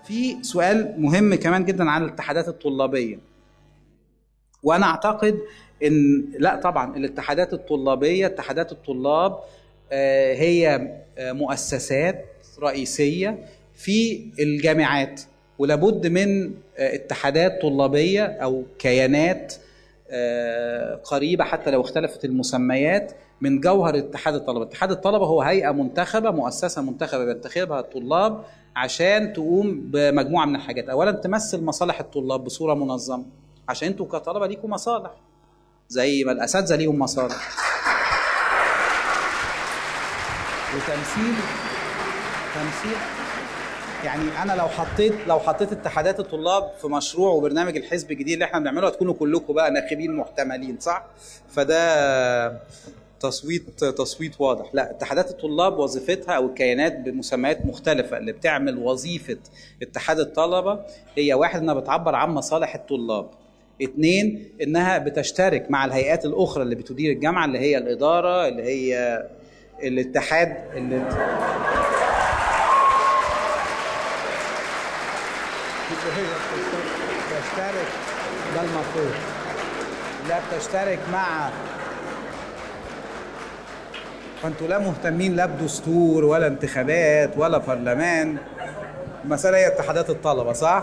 في سؤال مهم كمان جدا عن الاتحادات الطلابيه، وانا اعتقد ان لا طبعا الاتحادات الطلابيه، اتحادات الطلاب هي مؤسسات رئيسيه في الجامعات، ولابد من اتحادات طلابيه او كيانات قريبه حتى لو اختلفت المسميات من جوهر اتحاد الطلبه. اتحاد الطلبه هو هيئه منتخبه، مؤسسه منتخبه بينتخبها الطلاب عشان تقوم بمجموعه من الحاجات. اولا تمثل مصالح الطلاب بصوره منظمه، عشان انتوا كطلبه ليكم مصالح زي ما الاساتذه ليهم مصالح. وتمثيل يعني انا لو حطيت اتحادات الطلاب في مشروع وبرنامج الحزب الجديد اللي احنا بنعمله هتكونوا كلكم بقى ناخبين محتملين، صح؟ فده تصويت واضح. لا، اتحادات الطلاب وظيفتها او الكيانات بمسميات مختلفه اللي بتعمل وظيفه اتحاد الطلبه هي: واحد، انها بتعبر عن مصالح الطلاب. اتنين، انها بتشترك مع الهيئات الاخرى اللي بتدير الجامعه، اللي هي الاداره، اللي هي الاتحاد بتشترك. ده المفروض لا بتشترك مع، فانتوا لا مهتمين لا بدستور ولا انتخابات ولا برلمان. المسألة هي اتحادات الطلبة، صح؟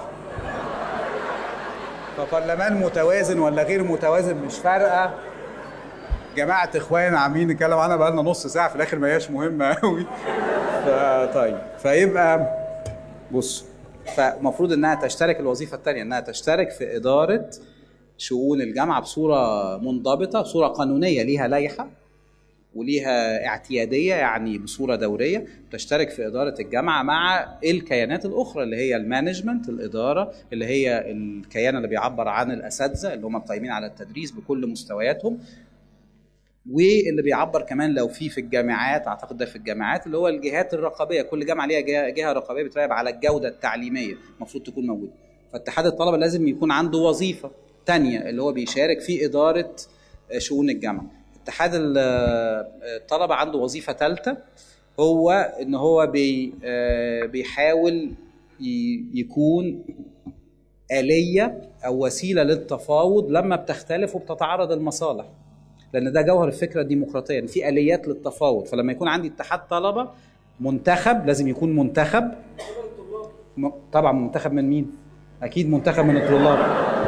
فبرلمان متوازن ولا غير متوازن مش فارقة. جماعة اخوان عاملين نتكلم عنها بقالنا نص ساعة، في الآخر ما هياش مهمة قوي. طيب، فيبقى بص، فالمفروض انها تشترك. الوظيفة الثانية انها تشترك في إدارة شؤون الجامعة بصورة منضبطة، بصورة قانونية، ليها لائحة وليها اعتيادية، يعني بصورة دورية. تشترك في إدارة الجامعة مع الكيانات الأخرى اللي هي المانجمنت، الإدارة، اللي هي الكيان اللي بيعبر عن الأساتذة اللي هم قائمين على التدريس بكل مستوياتهم، واللي بيعبر كمان لو في الجامعات، أعتقد ده في الجامعات، اللي هو الجهات الرقابية. كل جامعة ليها جهة رقابية بتراقب على الجودة التعليمية، المفروض تكون موجودة. فاتحاد الطلبة لازم يكون عنده وظيفة تانية اللي هو بيشارك في إدارة شؤون الجامعة. اتحاد الطلبة عنده وظيفة ثالثة، هو ان هو بيحاول يكون آلية او وسيلة للتفاوض لما بتختلف وبتتعارض المصالح، لان ده جوهر الفكرة الديمقراطية، ان في آليات للتفاوض. فلما يكون عندي اتحاد طلبة منتخب، لازم يكون منتخب. طبعا منتخب من مين؟ اكيد منتخب من الطلاب،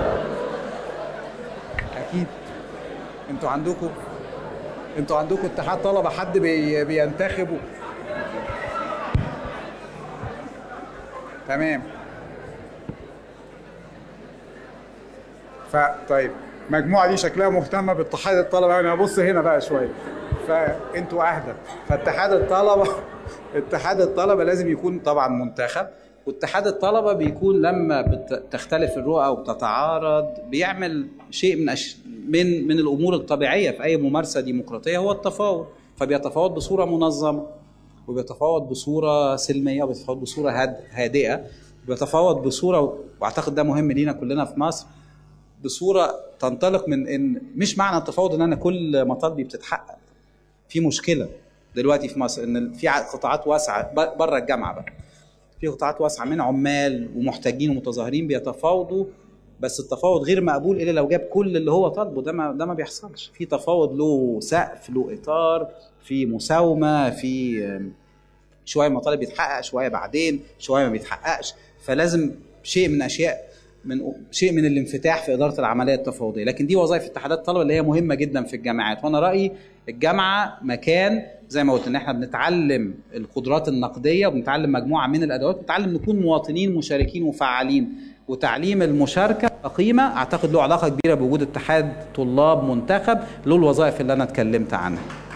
اكيد. انتوا عندكم اتحاد طلبه حد بينتخبوا؟ تمام. طيب، المجموعه دي شكلها مهتمه باتحاد الطلبه. يعني ابص هنا بقى شويه، فانتوا اهدى. اتحاد الطلبه لازم يكون طبعا منتخب. واتحاد الطلبه بيكون لما بتختلف الرؤى وبتتعارض بيعمل شيء من الامور الطبيعيه في اي ممارسه ديمقراطيه، هو التفاوض. فبيتفاوض بصوره منظمه، وبيتفاوض بصوره سلميه، وبيتفاوض بصوره هادئه، وبيتفاوض بصوره، واعتقد ده مهم لينا كلنا في مصر، بصوره تنطلق من ان مش معنى التفاوض ان انا كل مطالبي بتتحقق. في مشكله دلوقتي في مصر ان في قطاعات واسعه بره الجامعه بقى، في قطاعات واسعه من عمال ومحتاجين ومتظاهرين بيتفاوضوا، بس التفاوض غير مقبول الا لو جاب كل اللي هو طالبه. ده ما بيحصلش. في تفاوض له سقف، له اطار، في مساومه، في شويه مطالب بيتحقق، شويه بعدين، شويه ما بيتحققش. فلازم شيء من الانفتاح في اداره العمليه التفاوضيه. لكن دي وظائف اتحادات الطلبه اللي هي مهمه جدا في الجامعات. وانا رايي الجامعه مكان زي ما قلت ان احنا بنتعلم القدرات النقديه، وبنتعلم مجموعه من الادوات، بنتعلم نكون مواطنين مشاركين وفعالين. وتعليم المشاركه قيمه، اعتقد له علاقه كبيره بوجود اتحاد طلاب منتخب له الوظائف اللي انا اتكلمت عنها.